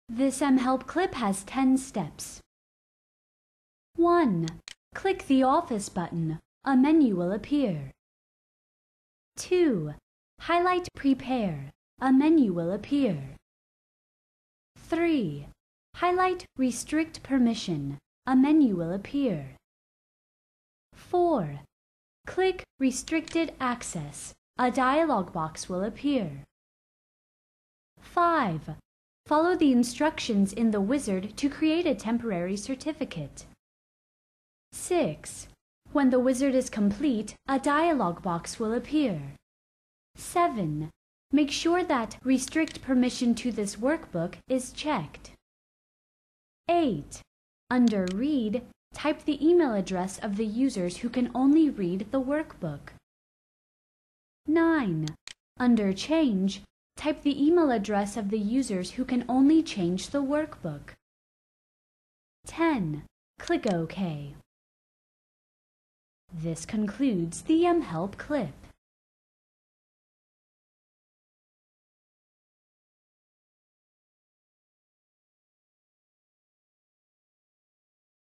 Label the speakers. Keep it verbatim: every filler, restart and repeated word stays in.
Speaker 1: This mHelp clip has ten steps. one. Click the Office button. A menu will appear. two. Highlight Prepare. A menu will appear. three. Highlight Restrict Permission. A menu will appear. four. Click Restricted Access. A dialog box will appear. five. Follow the instructions in the wizard to create a temporary certificate. six. When the wizard is complete, a dialog box will appear. seven. Make sure that Restrict Permission to this workbook is checked. eight. Under Read, type the email address of the users who can only read the workbook. nine. Under Change, type the email address of the users who can only change the workbook. ten. Click OK. This concludes the mHelp clip.